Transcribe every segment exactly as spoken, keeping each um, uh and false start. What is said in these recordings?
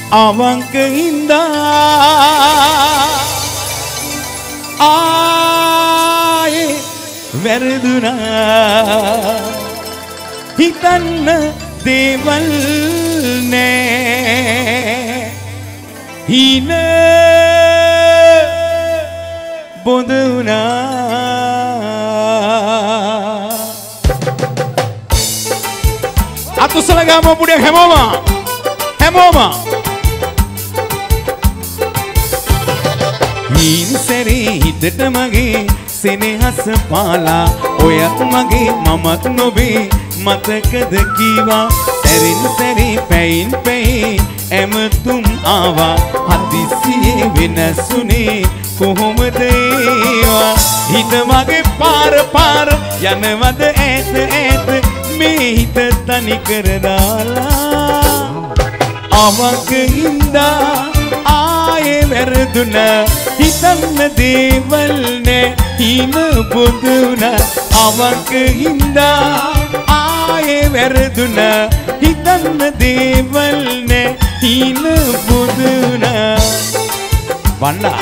අවංක හින්දා ආයේ වැරදුනා හිතන්න දේවල් නෑ හින බොඳ වුණා අතුසල ගාම පුඩිය හැමෝම හැමෝම හින් සැරේ හිතට මගේ සෙනෙහස පාලා ඔයත් මගේ මමත් නොබේ මතකද කීවා සැරින් සැරේ පැයින් පැයි ඇමතුම් ආවා හදිසියේ වෙනසුනේ කොහොමද ඒවා හිත මගේ පාර පාර යනවද ඈත ඈත මේ හිත තනි කර දාලා අවංක හින්දා ආයේ වැරදුනා හිතන්න දේවල් නෑ හින බොඳුනා අවංක හින්දා ආයේ වැරදුනා හිතන්න දේවල් නෑ හින බොඳුනා වන්නා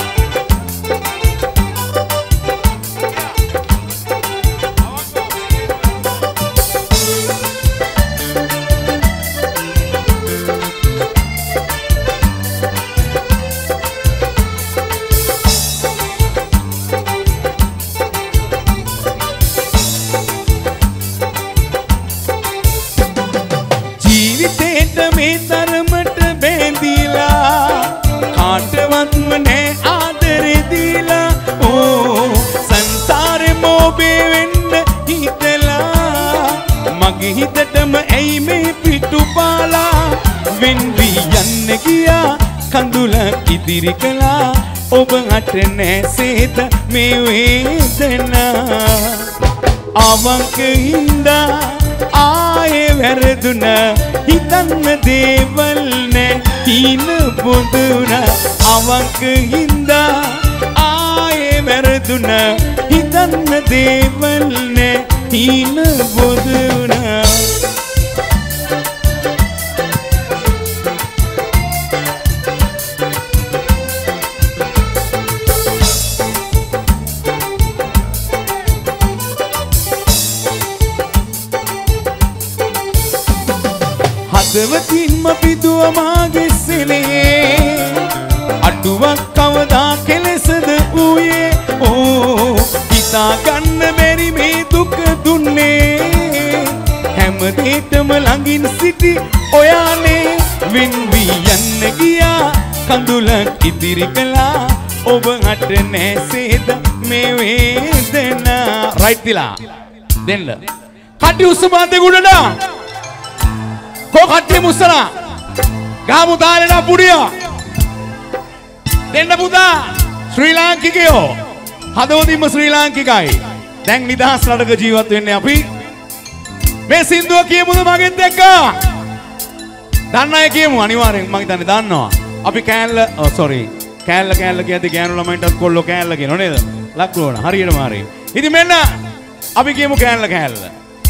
මේ තරමට බැඳිලා කාටවත්ම නෑ ආදරේ දීලා ඕ සංසාරේ මොබේ වෙන්න හිතලා මගේ හිතටම ඇයි මේ පිටුපාලා වෙන් වී යන්න ගියා කඳුලක් ඉදිරි කළා ඔබ අට නැසේද මේ වේදනා අවංක හින්දා ආයේ වැරදුනා හිතන්න දේවල් නෑ හින බොඳුනා අවංක හින්දා ආයේ වැරදුනා හිතන්න දේවල් නෑ හින බොඳුනා හදවතින්ම පිදුව මාගේ සෙනෙහේ අඩුවක් කවදා කෙලෙසද වූයේ ඕ හිතා ගන්න බැරි මේ දුක දුන්නේ හැමදේටම ළඟින් සිටි ඔයානේ වෙන් වී යන්න ගියා කඳුලක් ඉදිරි කළා ඔබ අට නැසේද මේ වේදනා රයිට් තිලා දෙන්න කටි උස්සපන් දෙගුණට को खट्टी मुसरा गामु तारेना पुड़िया දෙන්න පුතා ශ්‍රී ලාංකිකයෝ හදවතින්ම ශ්‍රී ලාංකිකයි දැන් නිදහස් රටක ජීවත් වෙන්නේ අපි මේ සින්දුව කියමුද මගෙත් එක්ක දන්න අය කියමු අනිවාර්යෙන් මම හිතන්නේ දන්නවා අපි කෑල්ල ඔව් සෝරි කෑල්ල කෑල්ල කියද්දි ගෑනු ළමයින්ටත් කොල්ලෝ කෑල්ල කියනෝ නේද ලක්රුවන හරියටම හරි ඉතින් මෙන්න අපි කියමු කෑල්ල කෑල්ල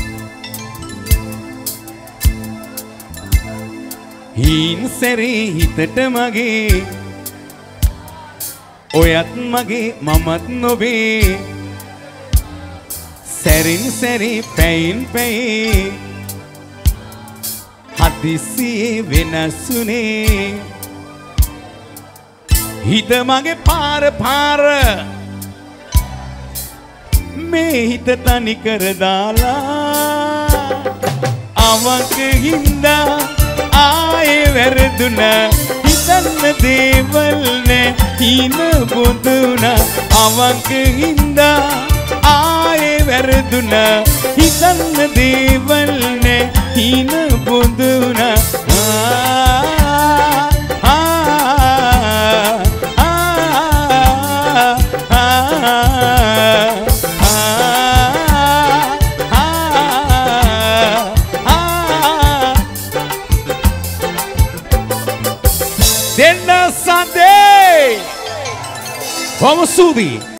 හින් සැරේ හිතට මගේ ඔයත් මගේ මමත් නොබේ සැරින් සැරේ පැයින් පැයි හදිසියේ වෙනසුනේ හිත මගේ පාර පාර මේ හිත තනි කර දාලා අවංක හින්දා ආයේ වැරදුනා හිතන්න දේවල් නෑ හින බොඳුනා අවංක හින්දා ආයේ වැරදුනා හිතන්න දේවල් නෑ හින බොඳුනා Denna Sunday! Vamos subir!